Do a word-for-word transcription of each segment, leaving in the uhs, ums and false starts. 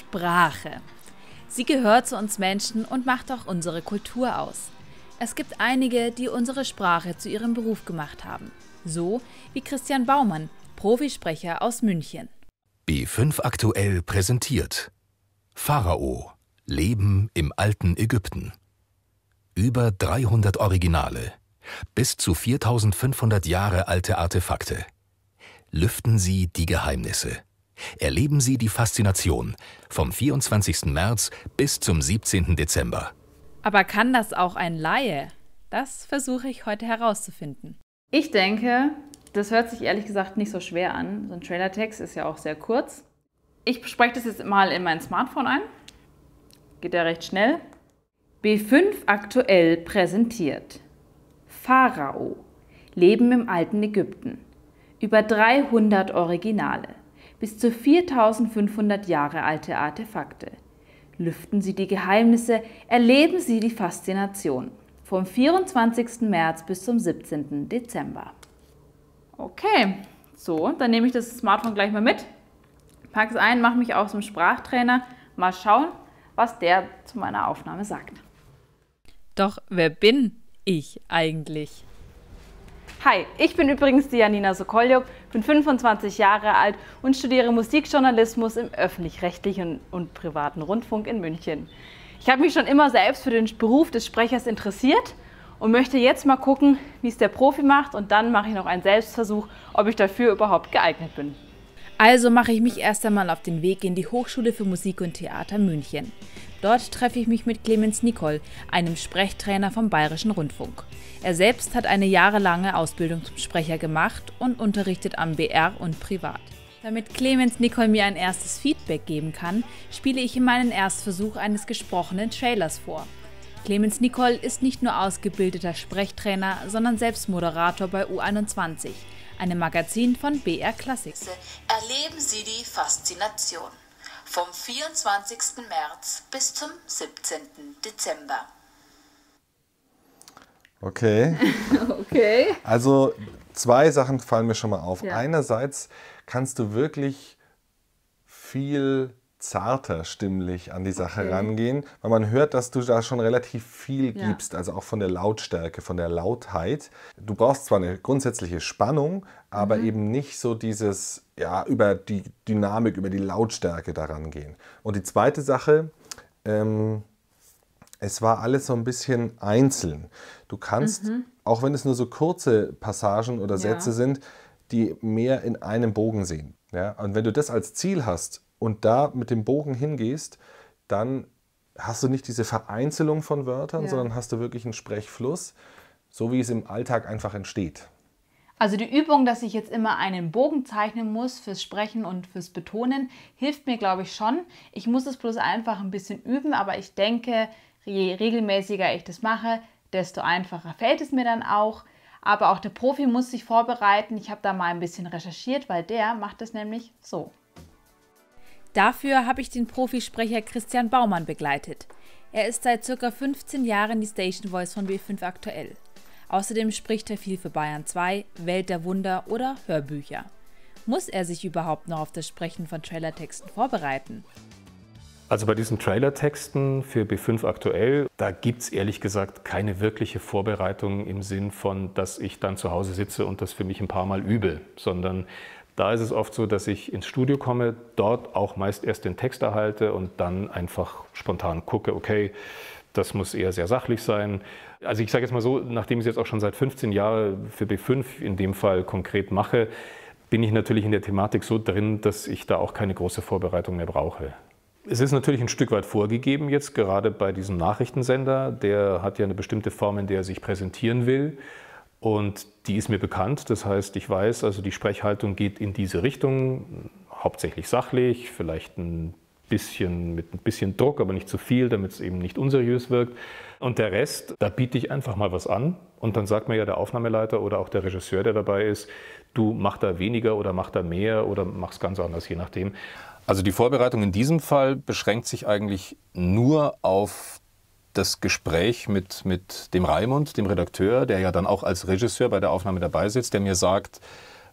Sprache. Sie gehört zu uns Menschen und macht auch unsere Kultur aus. Es gibt einige, die unsere Sprache zu ihrem Beruf gemacht haben. So wie Christian Baumann, Profisprecher aus München. B fünf aktuell präsentiert Pharao – Leben im alten Ägypten. Über dreihundert Originale, bis zu viertausendfünfhundert Jahre alte Artefakte. Lüften Sie die Geheimnisse. Erleben Sie die Faszination vom vierundzwanzigsten März bis zum siebzehnten Dezember. Aber kann das auch ein Laie? Das versuche ich heute herauszufinden. Ich denke, das hört sich ehrlich gesagt nicht so schwer an. So ein Trailertext ist ja auch sehr kurz. Ich spreche das jetzt mal in mein Smartphone ein. Geht ja recht schnell. B fünf aktuell präsentiert Pharao – Leben im alten Ägypten. Über dreihundert Originale, bis zu viertausendfünfhundert Jahre alte Artefakte. Lüften Sie die Geheimnisse, erleben Sie die Faszination. Vom vierundzwanzigsten März bis zum siebzehnten Dezember. Okay, so, dann nehme ich das Smartphone gleich mal mit, packe es ein, mache mich auch zum Sprachtrainer. Mal schauen, was der zu meiner Aufnahme sagt. Doch wer bin ich eigentlich? Hi, ich bin übrigens die Janina Sokoljuk, bin fünfundzwanzig Jahre alt und studiere Musikjournalismus im öffentlich-rechtlichen und privaten Rundfunk in München. Ich habe mich schon immer selbst für den Beruf des Sprechers interessiert und möchte jetzt mal gucken, wie es der Profi macht, und dann mache ich noch einen Selbstversuch, ob ich dafür überhaupt geeignet bin. Also mache ich mich erst einmal auf den Weg in die Hochschule für Musik und Theater München. Dort treffe ich mich mit Clemens Nicol, einem Sprechtrainer vom Bayerischen Rundfunk. Er selbst hat eine jahrelange Ausbildung zum Sprecher gemacht und unterrichtet am B R und privat. Damit Clemens Nicol mir ein erstes Feedback geben kann, spiele ich ihm meinen Erstversuch eines gesprochenen Trailers vor. Clemens Nicol ist nicht nur ausgebildeter Sprechtrainer, sondern selbst Moderator bei U einundzwanzig, einem Magazin von B R Classic. Erleben Sie die Faszination. Vom vierundzwanzigsten März bis zum siebzehnten Dezember. Okay. Okay. Also zwei Sachen fallen mir schon mal auf. Ja. Einerseits kannst du wirklich viel zarter stimmlich an die Sache Okay. rangehen, weil man hört, dass du da schon relativ viel Ja. gibst, also auch von der Lautstärke, von der Lautheit. Du brauchst zwar eine grundsätzliche Spannung, aber Mhm. eben nicht so dieses, ja, über die Dynamik, über die Lautstärke daran gehen. Und die zweite Sache, ähm, es war alles so ein bisschen einzeln. Du kannst, Mhm. auch wenn es nur so kurze Passagen oder Ja. Sätze sind, die mehr in einem Bogen sehen. Ja? Und wenn du das als Ziel hast und da mit dem Bogen hingehst, dann hast du nicht diese Vereinzelung von Wörtern, Ja. sondern hast du wirklich einen Sprechfluss, so wie es im Alltag einfach entsteht. Also die Übung, dass ich jetzt immer einen Bogen zeichnen muss fürs Sprechen und fürs Betonen, hilft mir, glaube ich, schon. Ich muss es bloß einfach ein bisschen üben, aber ich denke, je regelmäßiger ich das mache, desto einfacher fällt es mir dann auch. Aber auch der Profi muss sich vorbereiten. Ich habe da mal ein bisschen recherchiert, weil der macht es nämlich so. Dafür habe ich den Profisprecher Christian Baumann begleitet. Er ist seit ca. fünfzehn Jahren die Station Voice von B fünf aktuell. Außerdem spricht er viel für Bayern zwei, Welt der Wunder oder Hörbücher. Muss er sich überhaupt noch auf das Sprechen von Trailertexten vorbereiten? Also bei diesen Trailertexten für B fünf aktuell, da gibt es ehrlich gesagt keine wirkliche Vorbereitung im Sinn von, dass ich dann zu Hause sitze und das für mich ein paar Mal übe, sondern da ist es oft so, dass ich ins Studio komme, dort auch meist erst den Text erhalte und dann einfach spontan gucke, okay, das muss eher sehr sachlich sein. Also ich sage jetzt mal so, nachdem ich es jetzt auch schon seit fünfzehn Jahren für B fünf in dem Fall konkret mache, bin ich natürlich in der Thematik so drin, dass ich da auch keine große Vorbereitung mehr brauche. Es ist natürlich ein Stück weit vorgegeben jetzt, gerade bei diesem Nachrichtensender. Der hat ja eine bestimmte Form, in der er sich präsentieren will. Und die ist mir bekannt. Das heißt, ich weiß, also die Sprechhaltung geht in diese Richtung, hauptsächlich sachlich, vielleicht ein bisschen mit ein bisschen Druck, aber nicht zu viel, damit es eben nicht unseriös wirkt. Und der Rest, da biete ich einfach mal was an. Und dann sagt mir ja der Aufnahmeleiter oder auch der Regisseur, der dabei ist, du mach da weniger oder mach da mehr oder mach's ganz anders, je nachdem. Also die Vorbereitung in diesem Fall beschränkt sich eigentlich nur auf das Gespräch mit, mit dem Raimund, dem Redakteur, der ja dann auch als Regisseur bei der Aufnahme dabei sitzt, der mir sagt,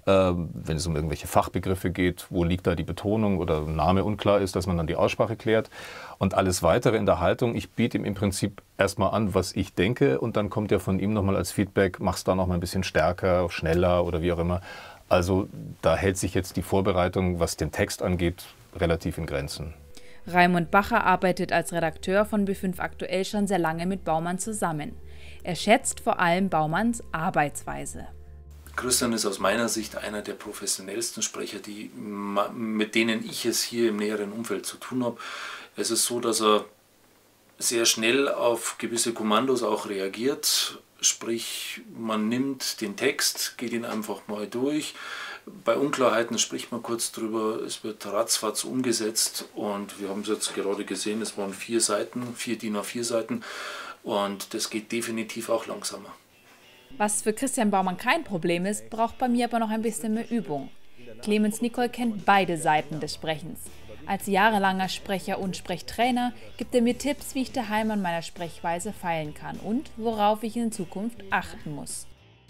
wenn es um irgendwelche Fachbegriffe geht, wo liegt da die Betonung oder Name unklar ist, dass man dann die Aussprache klärt. Und alles Weitere in der Haltung, ich biete ihm im Prinzip erstmal an, was ich denke und dann kommt ja von ihm nochmal als Feedback, mach's da nochmal ein bisschen stärker, schneller oder wie auch immer. Also da hält sich jetzt die Vorbereitung, was den Text angeht, relativ in Grenzen. Raimund Bacher arbeitet als Redakteur von B fünf Aktuell schon sehr lange mit Baumann zusammen. Er schätzt vor allem Baumanns Arbeitsweise. Christian ist aus meiner Sicht einer der professionellsten Sprecher, die, mit denen ich es hier im näheren Umfeld zu tun habe. Es ist so, dass er sehr schnell auf gewisse Kommandos auch reagiert. Sprich, man nimmt den Text, geht ihn einfach mal durch. Bei Unklarheiten spricht man kurz drüber, es wird ratzfatz umgesetzt und wir haben es jetzt gerade gesehen, es waren vier Seiten, vier D I N A vier Seiten und das geht definitiv auch langsamer. Was für Christian Baumann kein Problem ist, braucht bei mir aber noch ein bisschen mehr Übung. Clemens Nicol kennt beide Seiten des Sprechens. Als jahrelanger Sprecher und Sprechtrainer gibt er mir Tipps, wie ich daheim an meiner Sprechweise feilen kann und worauf ich in Zukunft achten muss.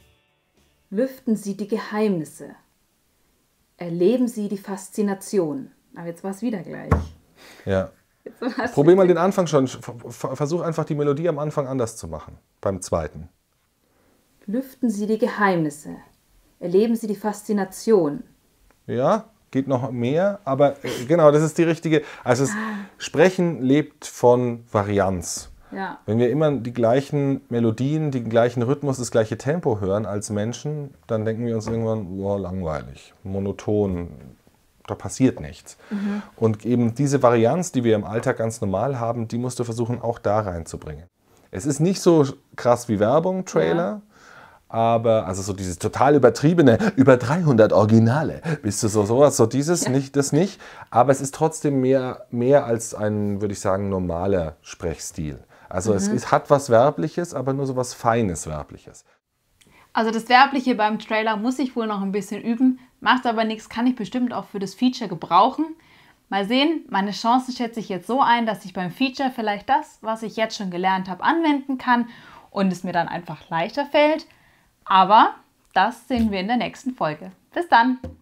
Lüften Sie die Geheimnisse. Erleben Sie die Faszination. Aber jetzt war es wieder gleich. Ja. Probier mal den Anfang schon. Versuch einfach die Melodie am Anfang anders zu machen. Beim zweiten. Lüften Sie die Geheimnisse. Erleben Sie die Faszination. Ja, geht noch mehr, aber äh, genau, das ist die richtige. Also das Sprechen lebt von Varianz. Ja. Wenn wir immer die gleichen Melodien, den gleichen Rhythmus, das gleiche Tempo hören als Menschen, dann denken wir uns irgendwann, wow, langweilig, monoton, da passiert nichts. Mhm. Und eben diese Varianz, die wir im Alltag ganz normal haben, die musst du versuchen, auch da reinzubringen. Es ist nicht so krass wie Werbung, Trailer, ja. Aber, also so dieses total übertriebene, über dreihundert Originale, bist du so sowas, so dieses, ja. nicht, das nicht. Aber es ist trotzdem mehr, mehr als ein, würde ich sagen, normaler Sprechstil. Also mhm. es ist, hat was Werbliches, aber nur so was Feines Werbliches. Also das Werbliche beim Trailer muss ich wohl noch ein bisschen üben, macht aber nichts, kann ich bestimmt auch für das Feature gebrauchen. Mal sehen, meine Chancen schätze ich jetzt so ein, dass ich beim Feature vielleicht das, was ich jetzt schon gelernt habe, anwenden kann und es mir dann einfach leichter fällt. Aber das sehen wir in der nächsten Folge. Bis dann!